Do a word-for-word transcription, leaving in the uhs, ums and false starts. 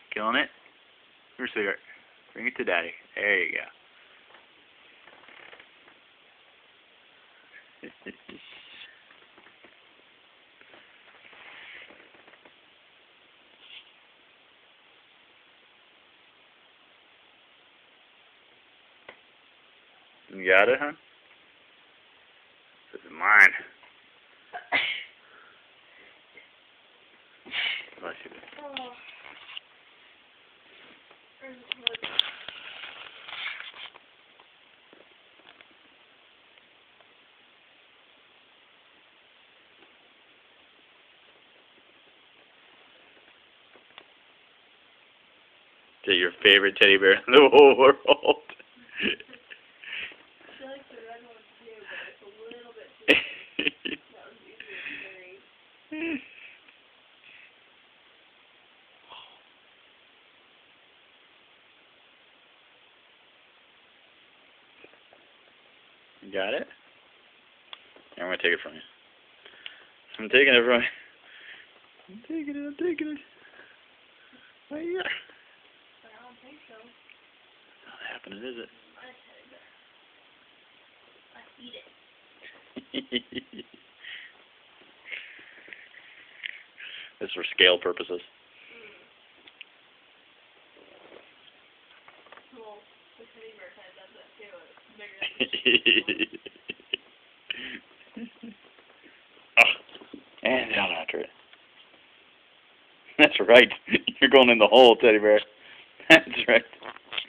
Killing it? Here, sweetheart. Bring it to daddy. There you go. You got it, huh? This is mine. Bless you. Oh. Is that your favorite teddy bear in the whole world? I feel like the red one too, but it's a little bit too big. That was easier to carry. You got it? Here, I'm going to take it from you. I'm taking it from you. I'm taking it, I'm taking it. Right here. I don't think so. Not happening, is it? My teddy bear. I eat it. This is for scale purposes. Mm. Well, the teddy bear kind of does that too. It's bigger than the Oh, and down after it. That's right. You're going in the hole, teddy bear.